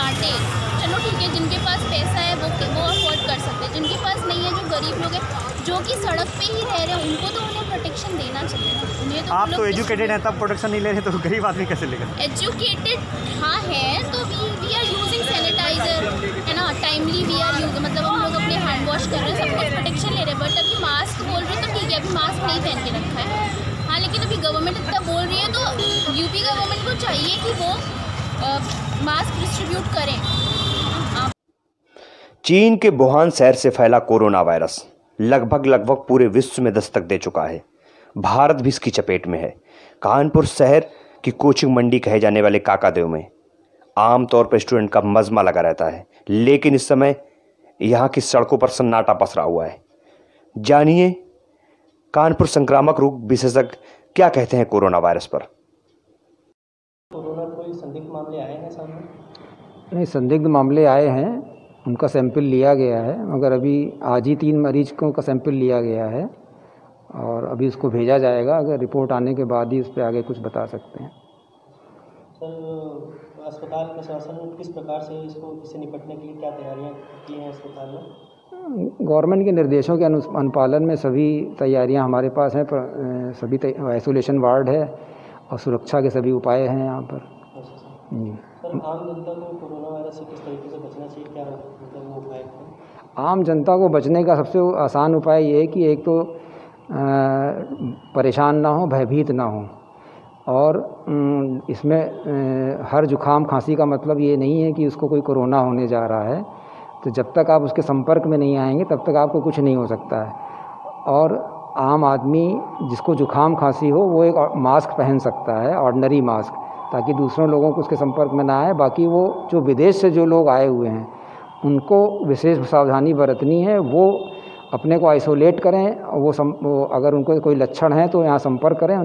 बांटे। चलो ठीक है, जिनके पास पैसा है वो अफोर्ड कर सकते हैं, जिनके पास नहीं है, जो गरीब लोग हैं, जो कि सड़क पे ही रह रहे हैं, उनको तो उन्हें प्रोटेक्शन देना चाहिए ना। उन्हें तो आप तो एजुकेटेड हैं तब प्रोटेक्शन नहीं ले रहे, तो गरीब आदमी कैसे लेगा? एजुकेटेड हाँ है, तो वी आर यूजिंग सैनिटाइजर, है ना, टाइमली वी आर यूज, मतलब हम लोग अपने हैंड वॉश कर रहे हैं, सब कुछ प्रोटेक्शन ले रहे हैं। बट अभी मास्क बोल रहे हैं तो ठीक है, अभी मास्क नहीं पहन के रखा है। हाँ, लेकिन अभी गवर्नमेंट इतना बोल रही है तो यूपी गवर्नमेंट को चाहिए कि वो मास्क डिस्ट्रीब्यूट करें। चीन के वुहान शहर से फैला कोरोना वायरस लगभग पूरे विश्व में दस्तक दे चुका है। भारत भी इसकी चपेट में है। कानपुर शहर की कोचिंग मंडी कहे जाने वाले काकादेव में आमतौर पर स्टूडेंट का मजमा लगा रहता है, लेकिन इस समय यहाँ की सड़कों पर सन्नाटा पसरा हुआ है। जानिए कानपुर संक्रामक रोग विशेषज्ञ क्या कहते हैं कोरोना वायरस पर। कोरोना कोई संदिग्ध मामले आए हैं सामने? नहीं, संदिग्ध मामले आए हैं, उनका सैंपल लिया गया है, मगर अभी आज ही 3 मरीजों का सैंपल लिया गया है और अभी उसको भेजा जाएगा। अगर रिपोर्ट आने के बाद ही उस पर आगे कुछ बता सकते हैं। सर, अस्पताल प्रशासन किस प्रकार से इससे निपटने के लिए क्या तैयारियां की हैं अस्पताल में? गवर्नमेंट के निर्देशों के अनुपालन में सभी तैयारियां हमारे पास हैं। सभी आइसोलेशन वार्ड है और सुरक्षा के सभी उपाय हैं यहाँ पर। सर, आम जनता को कोरोना वायरस से किस तरीके से बचना चाहिए, क्या मतलब वो उपाय हैं? आम जनता को बचने का सबसे आसान उपाय ये है कि एक तो परेशान ना हो, भयभीत ना हो, और इसमें हर जुकाम खांसी का मतलब ये नहीं है कि उसको कोई कोरोना होने जा रहा है। तो जब तक आप उसके संपर्क में नहीं आएंगे तब तक आपको कुछ नहीं हो सकता है। और आम आदमी जिसको जुकाम खांसी हो वो एक मास्क पहन सकता है, ऑर्डिनरी मास्क, ताकि दूसरों लोगों को उसके संपर्क में ना आए। बाकी वो जो विदेश से जो लोग आए हुए हैं उनको विशेष सावधानी बरतनी है। वो अपने को आइसोलेट करें, वो अगर उनको कोई लक्षण है तो यहाँ संपर्क करें,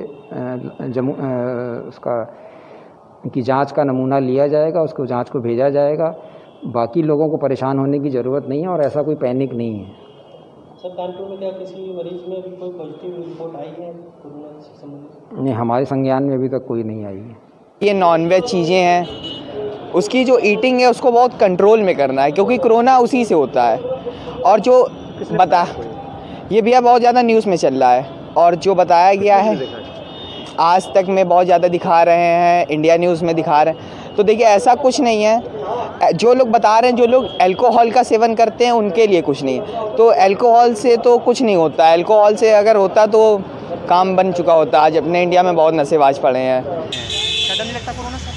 उनकी जांच का नमूना लिया जाएगा, उसको जांच को भेजा जाएगा। बाकी लोगों को परेशान होने की ज़रूरत नहीं है और ऐसा कोई पैनिक नहीं है। सर, कानपुर में क्या किसी मरीज में कोई पॉजिटिव रिपोर्ट आई है कोरोना से संबंधित? नहीं, हमारे संज्ञान में अभी तक कोई नहीं आई है। ये नॉनवेज चीज़ें हैं, उसकी जो ईटिंग है उसको बहुत कंट्रोल में करना है, क्योंकि कोरोना उसी से होता है। और जो ये भैया बहुत ज़्यादा न्यूज़ में चल रहा है, और जो बताया गया है आज तक में बहुत ज़्यादा दिखा रहे हैं, इंडिया न्यूज़ में दिखा रहे हैं। तो देखिए, ऐसा कुछ नहीं है। जो लोग बता रहे हैं, जो लोग अल्कोहल का सेवन करते हैं उनके लिए कुछ नहीं है। तो अल्कोहल से तो कुछ नहीं होता है। अल्कोहल से अगर होता तो काम बन चुका होता। आज अपने इंडिया में बहुत नशेबाज पड़े हैं। डर नहीं लगता कोरोना से?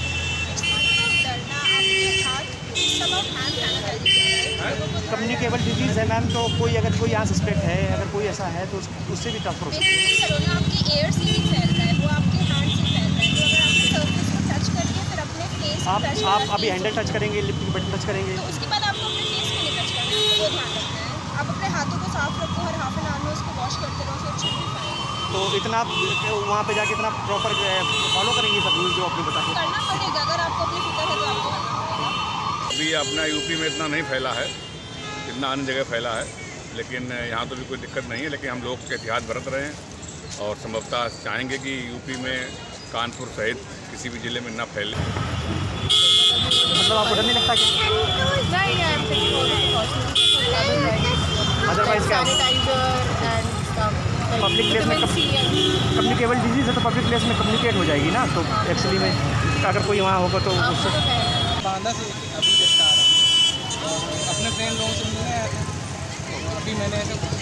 कम्युनिकेबल डिजीज़ है मैम, तो अगर कोई यहाँ सस्पेक्ट है, अगर कोई ऐसा है तो उससे भी ट्रांसफर हो सकता है। कोरोना आपके एयर से भी फैलता है, वो आपके हैंड से फैलता है। तो अगर आपने सरफेस को टच करिए, फिर अपने फेस को टच करिए। आप अभी हैंडल टच करेंगे, लिप बटन टच करेंगे, तो उसके बाद आपको अपने फेस को नहीं टच करना है, वो ध्यान रखना है। आप अपने हाथों को साफ रखो, हर हाफ एन आवर में उसको वॉश करते रहो, फिर शुड बी फाइन। तो इतना वहाँ पे जाके इतना प्रॉपर फॉलो करेंगे सब रूल जो आपने बताया? करना पड़ेगा, अगर आपको अपनी फिक्र है तो आपको करना पड़ेगा। अभी अपना यूपी में इतना नहीं फैला है जितना अन्य जगह फैला है, लेकिन यहाँ तो भी कोई दिक्कत नहीं है। लेकिन हम लोग एहतियात बरत रहे हैं और संभवतः चाहेंगे कि यूपी में कानपुर सहित किसी भी ज़िले में ना फैले। मतलब आपको डर नहीं लगता कि अदरवाइज क्या पब्लिक प्लेस में कम्युनिकेबल डिजीज़ है, तो पब्लिक प्लेस में कम्युनिकेट हो जाएगी ना। तो एक्चुअली में अगर कोई वहाँ होगा तो उससे बांदा से अभी जस्ट आ रहा हूँ और अपने फ्रेंड लोगों से मिलने आया था। अभी मैंने